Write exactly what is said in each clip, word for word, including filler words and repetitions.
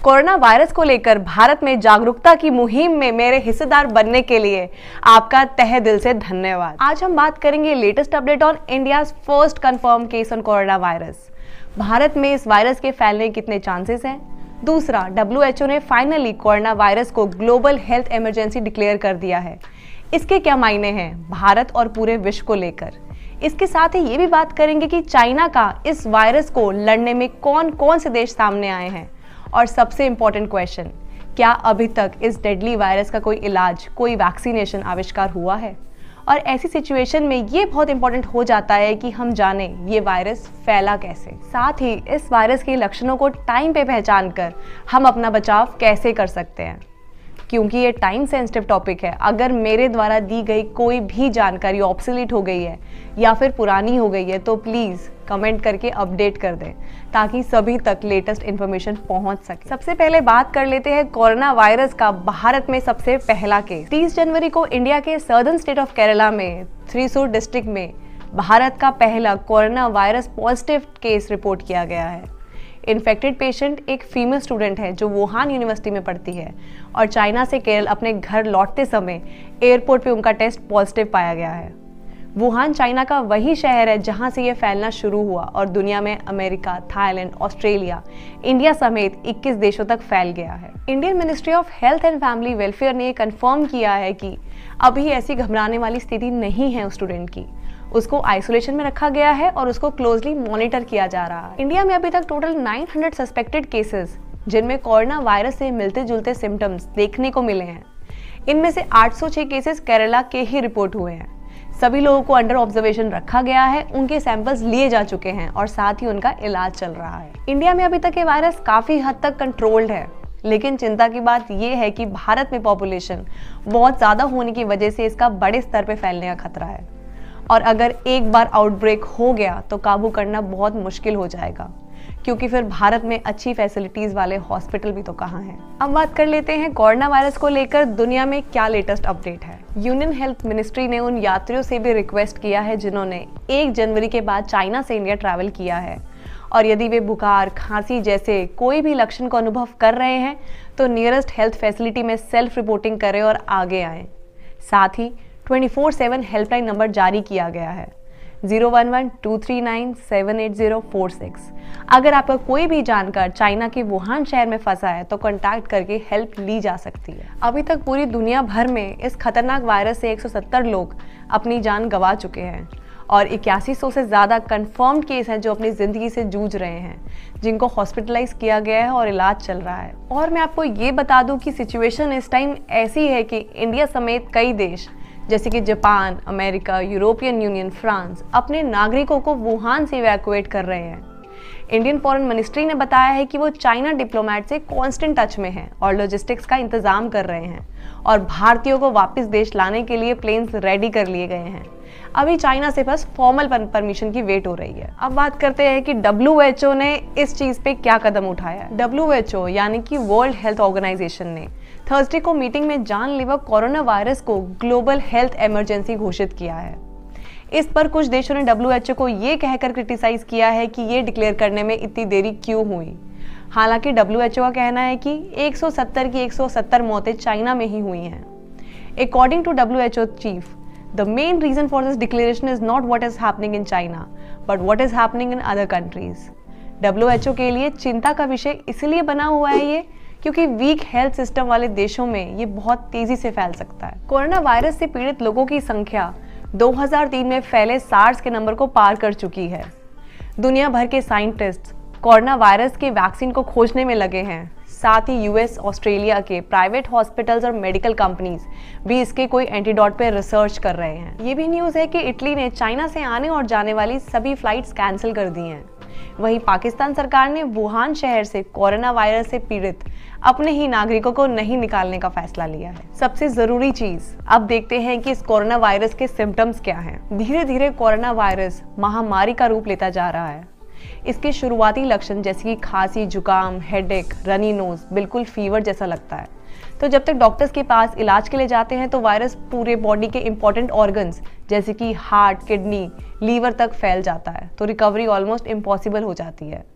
Corona virus को लेकर भारत में जागरूकता की मुहिम में मेरे हिस्सेदार बनने के लिए आपका तहे दिल से धन्यवाद। आज हम बात करेंगे latest update on India's first confirm case on corona virus. Bharat में इस वायरस के फैलने के कितने चांसेस हैं। दूसरा, डब्ल्यू एच ओ ने फाइनली कोरोना वायरस को ग्लोबल हेल्थ इमरजेंसी डिक्लेयर कर दिया है। इसके क्या मायने हैं भारत और पूरे विश्व को लेकर। इसके साथ ही ये भी बात करेंगे कि चाइना का इस वायरस को लड़ने में कौन कौन से देश सामने आए हैं। और सबसे इम्पोर्टेंट क्वेश्चन, क्या अभी तक इस डेडली वायरस का कोई इलाज, कोई वैक्सीनेशन आविष्कार हुआ है। और ऐसी सिचुएशन में ये बहुत इंपॉर्टेंट हो जाता है कि हम जाने ये वायरस फैला कैसे। साथ ही इस वायरस के लक्षणों को टाइम पे पहचान कर हम अपना बचाव कैसे कर सकते हैं, क्योंकि ये टाइम सेंसिटिव टॉपिक है। अगर मेरे द्वारा दी गई कोई भी जानकारी ऑब्सोलीट हो गई है या फिर पुरानी हो गई है तो प्लीज़ कमेंट करके अपडेट कर दें ताकि सभी तक लेटेस्ट इन्फॉर्मेशन पहुंच सके। सबसे पहले बात कर लेते हैं कोरोना वायरस का भारत में सबसे पहला केस। तीस जनवरी को इंडिया के सर्दर्न स्टेट ऑफ केरला में थ्रीसूर डिस्ट्रिक्ट में भारत का पहला corona virus positive case report किया गया है। इन्फेक्टेड पेशेंट एक फीमेल स्टूडेंट है जो वुहान यूनिवर्सिटी में पढ़ती है और चाइना से केरल अपने घर लौटते समय एयरपोर्ट पे उनका टेस्ट पॉजिटिव पाया गया है। वुहान चाइना का वही शहर है जहां से ये फैलना शुरू हुआ और दुनिया में अमेरिका, थाईलैंड, ऑस्ट्रेलिया, इंडिया समेत इक्कीस देशों तक फैल गया है। Indian ministry of health and family welfare ने कंफर्म किया है कि अभी ऐसी घबराने वाली स्थिति नहीं है उस स्टूडेंट की। उसको आइसोलेशन में रखा गया है और उसको क्लोजली मॉनिटर किया जा रहा है। इंडिया में अभी तक टोटल नौ सौ सस्पेक्टेड केसेस जिनमें कोरोना वायरस से मिलते जुलते सिम्टम्स देखने को मिले हैं। इनमें से आठ सौ छह केसेस केरला के ही रिपोर्ट हुए हैं। सभी लोगों को अंडर ऑब्जर्वेशन रखा गया है, उनके सैंपल्स लिए जा चुके हैं और साथ ही उनका इलाज चल रहा है। इंडिया में अभी तक ये वायरस काफी हद तक कंट्रोल्ड है, लेकिन चिंता की बात यह है कि भारत में पॉपुलेशन बहुत ज्यादा होने की वजह से इसका बड़े स्तर पर फैलने का खतरा है और अगर एक बार आउटब्रेक हो गया तो काबू करना बहुत मुश्किल हो जाएगा, क्योंकि फिर भारत में अच्छी फैसिलिटीज वाले हॉस्पिटल भी तो कहाँ हैं। अब बात कर लेते हैं कोरोना वायरस को लेकर दुनिया में क्या लेटेस्ट अपडेट है। यूनियन हेल्थ मिनिस्ट्री ने उन यात्रियों से भी रिक्वेस्ट किया है जिन्होंने एक जनवरी के बाद चाइना से इंडिया ट्रैवल किया है और यदि वे बुखार, खांसी जैसे कोई भी लक्षण को अनुभव कर रहे हैं तो नियरेस्ट हेल्थ फैसिलिटी में सेल्फ रिपोर्टिंग करें और आगे आएँ। साथ ही twenty four seven helpline number जारी किया गया है zero one one two three nine seven eight zero four six. अगर आपका कोई भी जानकार चाइना के वुहान शहर में फंसा है तो कांटेक्ट करके हेल्प ली जा सकती है। अभी तक पूरी दुनिया भर में इस खतरनाक वायरस से एक सौ सत्तर लोग अपनी जान गंवा चुके हैं और इक्यासी सौ से ज़्यादा कंफर्म्ड केस हैं जो अपनी ज़िंदगी से जूझ रहे हैं, जिनको हॉस्पिटलाइज किया गया है और इलाज चल रहा है। और मैं आपको ये बता दूं कि सिचुएशन इस टाइम ऐसी है कि इंडिया समेत कई देश जैसे कि Japan, America, European Union, France अपने नागरिकों को वुहान से इवैक्यूएट कर रहे हैं। इंडियन फॉरेन मिनिस्ट्री ने बताया है कि वो चाइना डिप्लोमेट से कांस्टेंट टच में है और लॉजिस्टिक्स का इंतजाम कर रहे हैं और भारतीयों को वापस देश लाने के लिए प्लेन्स रेडी कर लिए गए हैं। अभी चाइना से बस फॉर्मल परमिशन की वेट हो रही है। अब बात करते हैं कि डब्ल्यू एच ओ ने इस चीज पे क्या कदम उठाया। डब्ल्यू एच ओ यानी कि वर्ल्ड हेल्थ ऑर्गेनाइजेशन ने थर्सडे को मीटिंग में जानलेवा कोरोना वायरस को ग्लोबल हेल्थ इमरजेंसी घोषित किया है। इस पर कुछ देशों ने डब्ल्यू एच ओ को ये कहकर क्रिटिसाइज किया है कि ये डिक्लेयर करने में इतनी देरी क्यों हुई। हालांकि डब्ल्यू एच ओ का कहना है कि एक सौ सत्तर की एक सौ सत्तर मौतें चाइना में ही हुई हैं। According to W H O chief, the main reason for this declaration is not what is happening in China, but what is happening in other countries. W H O के लिए चिंता का विषय इसलिए बना हुआ है ये क्योंकि वीक हेल्थ सिस्टम वाले देशों में ये बहुत तेजी से फैल सकता है। कोरोना वायरस से पीड़ित लोगों की संख्या दो हज़ार तीन में फैले सार्स के नंबर को पार कर चुकी है। दुनिया भर के साइंटिस्ट कोरोना वायरस के वैक्सीन को खोजने में लगे हैं। साथ ही यूएस, ऑस्ट्रेलिया के प्राइवेट हॉस्पिटल्स और मेडिकल कंपनीज भी इसके कोई एंटीडोट पे रिसर्च कर रहे हैं। ये भी न्यूज़ है कि इटली ने चाइना से आने और जाने वाली सभी फ्लाइट्स कैंसिल कर दी हैं। वहीं पाकिस्तान सरकार ने वुहान शहर से कोरोना वायरस से पीड़ित अपने ही नागरिकों को नहीं निकालने का फैसला लिया है। सबसे जरूरी चीज, अब देखते हैं कि इस कोरोना वायरस के सिम्टम्स क्या हैं। धीरे धीरे कोरोना वायरस महामारी का रूप लेता जा रहा है। इसके शुरुआती लक्षण जैसे कि खांसी, जुकाम, हेडेक, रनी नोज, बिल्कुल फीवर जैसा लगता है। तो जब तक डॉक्टर्स के पास इलाज के लिए जाते हैं तो वायरस पूरे बॉडी के इंपॉर्टेंट ऑर्गन्स जैसे कि हार्ट, किडनी, लीवर तक फैल जाता है, तो रिकवरी ऑलमोस्ट इम्पॉसिबल हो जाती है।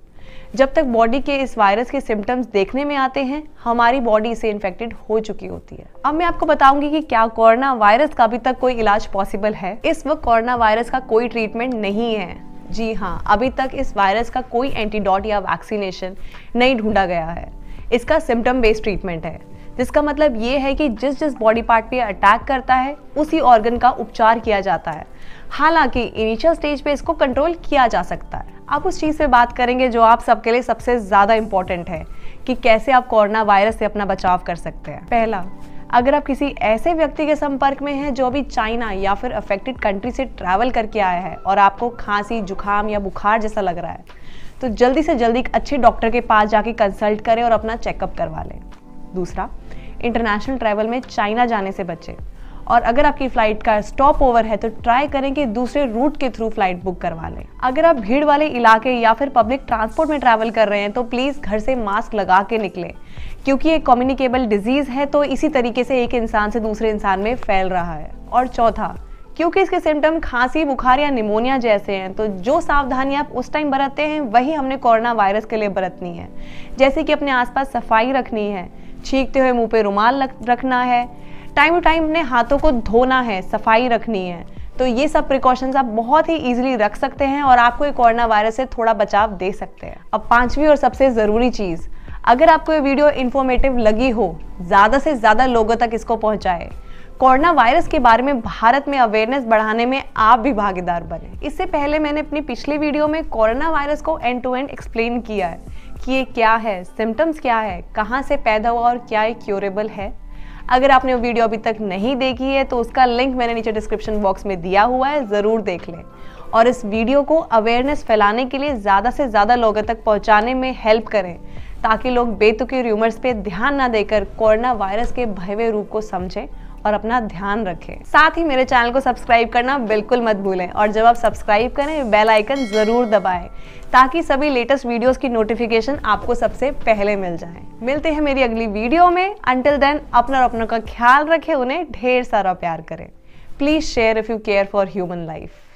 जब तक बॉडी के इस वायरस के सिम्टम्स देखने में आते हैं, हमारी बॉडी इससे इन्फेक्टेड हो चुकी होती है। अब मैं आपको बताऊंगी कि क्या कोरोना वायरस का अभी तक कोई इलाज पॉसिबल है। इस वक्त कोरोना वायरस का कोई ट्रीटमेंट नहीं है। जी हाँ, अभी तक इस वायरस का कोई एंटीडोट या वैक्सीनेशन नहीं ढूंढा गया है। इसका सिम्टम बेस्ड ट्रीटमेंट है, जिसका मतलब ये है कि जिस जिस बॉडी पार्ट पे अटैक करता है उसी ऑर्गन का उपचार किया जाता है। हालांकि इनिशियल स्टेज पे इसको कंट्रोल किया जा सकता है। आप उस चीज़ पे बात करेंगे जो आप सबके लिए सबसे ज़्यादा इम्पोर्टेंट है कि कैसे आप कोरोना वायरस से अपना बचाव कर सकते हैं। पहला, अगर आप किसी ऐसे व्यक्ति के संपर्क में हैं जो अभी चाइना या फिर अफेक्टेड कंट्री से ट्रैवल करके आया है और आपको खांसी, जुकाम या बुखार जैसा लग रहा है, तो जल्दी से जल्दी एक अच्छे डॉक्टर के पास जाके कंसल्ट करें और अपना चेकअप करवा लें। दूसरा, इंटरनेशनल ट्रैवल में चाइना जाने से बचें, और अगर आपकी फ्लाइट का स्टॉप ओवर है तो ट्राई करें कि दूसरे रूट के थ्रू फ्लाइट बुक करवा लें। अगर आप भीड़ वाले इलाके या फिर पब्लिक ट्रांसपोर्ट में ट्रैवल कर रहे हैं तो प्लीज़ घर से मास्क लगा के निकलें, क्योंकि एक कम्युनिकेबल डिजीज़ है, तो इसी तरीके से एक इंसान से दूसरे इंसान में फैल रहा है। और चौथा, क्योंकि इसके सिम्टम खांसी, बुखार या निमोनिया जैसे हैं, तो जो सावधानियां आप उस टाइम बरतते हैं वही हमने कोरोना वायरस के लिए बरतनी है। जैसे कि अपने आसपास सफाई रखनी है, छींकते हुए मुंह पे रुमाल रखना है, टाइम टू टाइम अपने हाथों को धोना है, सफाई रखनी है। तो ये सब प्रिकॉशंस आप बहुत ही इजीली रख सकते हैं और आपको ये कोरोना वायरस से थोड़ा बचाव दे सकते हैं। अब पांचवी और सबसे ज़रूरी चीज़, अगर आपको ये वीडियो इन्फॉर्मेटिव लगी हो, ज़्यादा से ज़्यादा लोगों तक इसको पहुँचाएं। कोरोना वायरस के बारे में भारत में अवेयरनेस बढ़ाने में आप भी भागीदार बने। इससे पहले मैंने अपनी पिछले वीडियो में कोरोना वायरस को एंड टू एंड एक्सप्लेन किया है कि ये क्या है, सिम्टम्स क्या है, कहाँ से पैदा हुआ और क्या ये क्यूरेबल है। अगर आपने वो वीडियो अभी तक नहीं देखी है तो उसका लिंक मैंने नीचे डिस्क्रिप्शन बॉक्स में दिया हुआ है, ज़रूर देख लें। और इस वीडियो को अवेयरनेस फैलाने के लिए ज़्यादा से ज़्यादा लोगों तक पहुँचाने में हेल्प करें, ताकि लोग बेतुके र्यूमर्स पे ध्यान ना देकर कोरोना वायरस के भयावह रूप को समझें और अपना ध्यान रखें। साथ ही मेरे चैनल को सब्सक्राइब करना बिल्कुल मत भूलें, और जब आप सब्सक्राइब करें बेल आइकन ज़रूर दबाएं, ताकि सभी लेटेस्ट वीडियोस की नोटिफिकेशन आपको सबसे पहले मिल जाए। मिलते हैं मेरी अगली वीडियो में। अंटिल देन, अपना और अपनों का ख्याल रखें, उन्हें ढेर सारा प्यार करें। Please share if you care for human life.